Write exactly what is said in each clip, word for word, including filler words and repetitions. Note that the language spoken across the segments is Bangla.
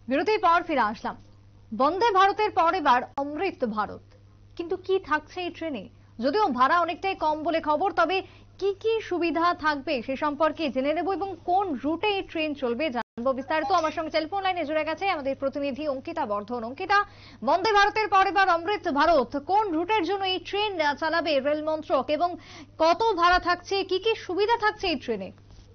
বিরতির পর ফিরে আসলাম। বন্দে ভারতের পর এবার অমৃত ভারত, কিন্তু কি থাকছে এই ট্রেনে? যদিও ভাড়া অনেকটাই কম বলে খবর, তবে কি কি সুবিধা থাকবে সে সম্পর্কে জেনে নেব এবং কোন রুটে এই ট্রেন চলবে জানবো বিস্তারিত। আমার সঙ্গে টেলিফোন লাইনে জুড়ে গেছে আমাদের প্রতিনিধি অঙ্কিতা বর্ধন। অঙ্কিতা, বন্দে ভারতের পর এবার অমৃত ভারত, কোন রুটের জন্য এই ট্রেন চালাবে রেল মন্ত্রক এবং কত ভাড়া থাকছে, কি কি সুবিধা থাকছে এই ট্রেনে?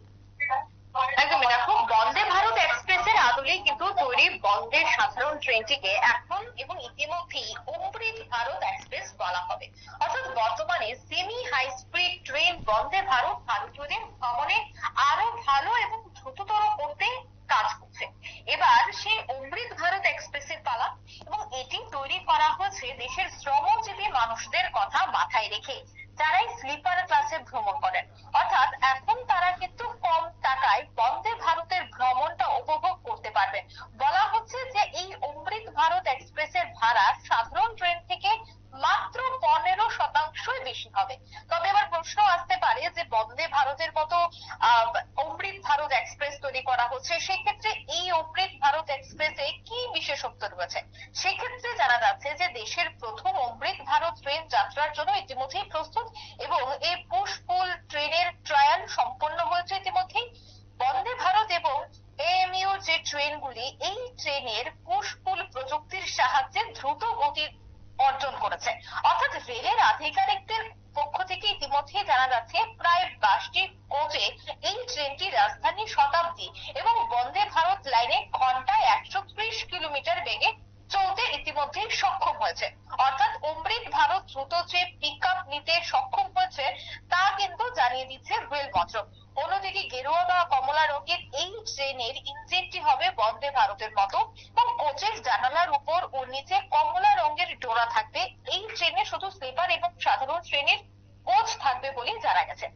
একদমই দেখো, বন্দে ভারত এক্সপ্রেসের আদলেই কিন্তু তৈরি বন্দে সাধারণ ট্রেনটিকে এখন এবং ইতিমধ্যেই অমৃত ভারত এক্সপ্রেস বলা হবে। অর্থাৎ বর্তমানে semi high speed train Vande Bharat ভারতীয়দের ভ্রমণে আরো ভালো এবং দ্রুততর করতে কাজ করছে। এবার সেই অমৃত ভারত এক্সপ্রেসের পালা, এবং এটি তৈরি করা হয়েছে দেশের শ্রমজীবী মানুষদের কথা মাথায় রেখে, যারাই স্লিপার ক্লাসে ভ্রমণ করেন। অর্থাৎ এখন তারা কিন্তু কম টাকায় বন্দে ভারতের ভ্রমণটা উপভোগ করতে পারবেন। বলা হচ্ছে যে এই অমৃত ভারত এক্সপ্রেসের ভাড়া সাধারণ ট্রেন থেকে মাত্র পনেরো শতাংশই বেশি হবে। তবে এবার প্রশ্ন আসতে পারে যে বন্দে ভারতের মতো আহ অমৃত ভারত এক্সপ্রেস তৈরি করা হচ্ছে, সেক্ষেত্রে এই অমৃত ভারত এক্সপ্রেসে কি বিশেষত্ব রয়েছে? সেক্ষেত্রে জানা যাচ্ছে যে দেশের প্রথম অমৃত ভারত ট্রেন যাত্রার জন্য ইতিমধ্যেই প্রস্তুত, এবং এই পুশপুল ট্রেনের ট্রায়াল সম্পন্ন হয়েছে ইতিমধ্যেই। বন্দে ভারত এবং এএমইউ যে ট্রেনগুলি, এই ট্রেনের পুশপুল প্রযুক্তির সাহায্যে দ্রুত গতি অর্জন করেছে। অর্থাৎ রেলের আধিকারিকদের পক্ষ থেকে ইতিমধ্যেই জানা যাচ্ছে প্রায় বাইশটি কোচে এই ট্রেনটি রাজধানী শতাব্দী এবং বন্দে ভারত লাইনে ঘন্টায় একশো ত্রিশ কিলোমিটার বেগে চলতে ইতিমধ্যেই সক্ষম হয়েছে। অর্থাৎ অমৃত ভারত দ্রুত যে পিক আপ নিতে সক্ষম হয়েছে তা কিন্তু জানিয়ে দিচ্ছে রেল মন্ত্রক। অন্যদিকে গেরুয়া বা কমলা রঙের এই ট্রেনের ইঞ্জিনটি হবে বন্দে ভারতের মতো, এবং কোচের জানালার উপর ও নিচে কমলা রঙের ডোরা থাকবে। এই ট্রেনে শুধু স্লিপার এবং সাধারণ শ্রেণীর কোচ থাকবে বলে জানা গেছে।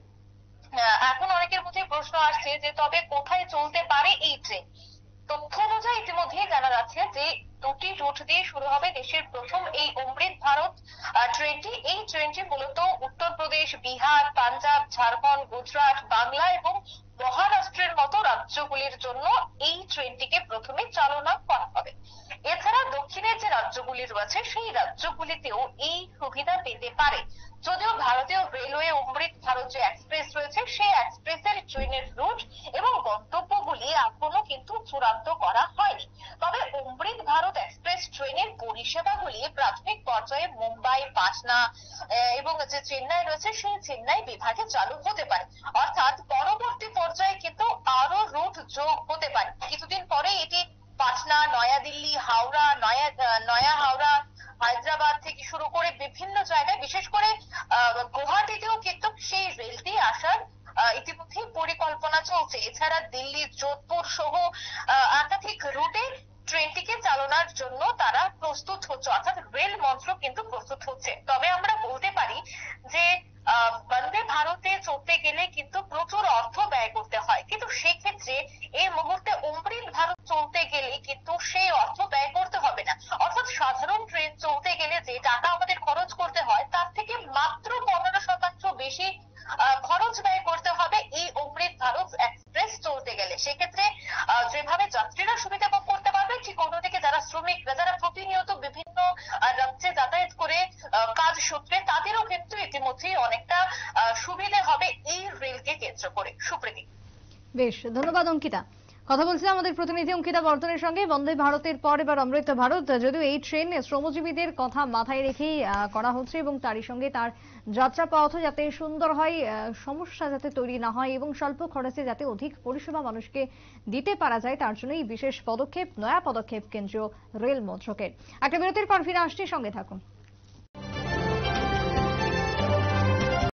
এখন অনেকের মধ্যে প্রশ্ন আসছে যে তবে কোথায় চলতে পারে এই ট্রেন? তথ্য অনুযায়ী ইতিমধ্যেই জানা যাচ্ছে যে দুটি রুট দিয়ে শুরু হবে দেশের প্রথম এই অমৃত ভারত ট্রেনটি। এই ট্রেনটি মূলত উত্তরপ্রদেশ, বিহার, পাঞ্জাব, ঝাড়খণ্ড, গুজরাট, বাংলা এবং মহারাষ্ট্রের মতো রাজ্যগুলির জন্য এই ট্রেনটিকে প্রথমে চালনা করা হবে। এছাড়া দক্ষিণের যে রাজ্যগুলি রয়েছে সেই রাজ্যগুলিতেও এই সুবিধা পেতে পারে। যদিও ভারতীয় রেলওয়ে অমৃত ভারত যে এক্সপ্রেস রয়েছে সেই এক্সপ্রেসের ট্রেনের রুট এবং গন্তব্যগুলি এখনো কিন্তু চূড়ান্ত করা হয়নি। তবে অমৃত ভারত এক্সপ্রেস ট্রেনের পরিষেবাগুলি প্রাথমিক পর্যায়ে মুম্বাই, পাটনা এবং যে চেন্নাই রয়েছে সেই চেন্নাই বিভাগে চালু হতে পারে। অর্থাৎ পরবর্তী পর্যায়ে কিন্তু আরো রুট যোগ হতে পারে। কিছুদিন পরে এটি পাটনা, নয়াদিল্লি, হাওড়া, নয়া নয়া হাওড়া, হায়দ্রাবাদ থেকে শুরু করে বিভিন্ন জায়গায়, বিশেষ করে আহ গুয়াহাটিতেও কিন্তু সেই রেলটি আসার ইতিমধ্যেই পরিকল্পনা চলছে। এছাড়া দিল্লি, যোধপুর সহ একাধিক রুটে ট্রেনটিকে চালানোর জন্য তারা প্রস্তুত হচ্ছে, অর্থাৎ রেল মন্ত্রক কিন্তু প্রস্তুত হচ্ছে। তবে আমরা বলতে পারি যে আহ বন্দে ভারতে চলতে গেলে কিন্তু প্রচুর অর্থ ব্যয় করতে হয়, কিন্তু সেক্ষেত্রে এই মুহূর্তে অমৃত ভারত চলতে গেলে কিন্তু সেই অর্থ ব্যয় করতে হবে না। অর্থাৎ সাধারণ ট্রেন চলতে গেলে যে টাকা আমাদের খরচ করতে হয় তার থেকে মাত্র পনেরো শতাংশ বেশি খরচ ব্যয় করতে হবে এই অমৃত ভারত এক্সপ্রেস চলতে গেলে। সেক্ষেত্রে যেভাবে যাত্রীরা সুবিধা ভোগ করতে পারবে, ঠিক অন্যদিকে যারা শ্রমিকরা, যারা প্রতিনিয়ত বিভিন্ন রাজ্যে যাতায়াত করে কাজ সূত্রে, তাদেরও কিন্তু ইতিমধ্যেই অনেকটা সুবিধা হবে এই রেলকে কেন্দ্র করে। সুপ্রীতি। বেশ, ধন্যবাদ অঙ্কিতা। কথা বলছিলাম আমাদের প্রতিনিধি অঙ্কিতা বর্ধনের সঙ্গে। বন্দে ভারতের পর এবার অমৃত ভারত, যদিও এই ট্রেন শ্রমজীবীদের কথা মাথায় রেখেই করা হচ্ছে এবং তারই সঙ্গে তার যাত্রা পথ যাতে সুন্দর হয়, সমস্যা যাতে তৈরি না হয় এবং স্বল্প খরচে যাতে অধিক পরিষেবা মানুষকে দিতে পারা যায়, তার জন্যই বিশেষ পদক্ষেপ, নয়া পদক্ষেপ কেন্দ্রীয় রেল মন্ত্রকের। একটা বিরতির পর ফিরে আসছি, সঙ্গে থাকুন।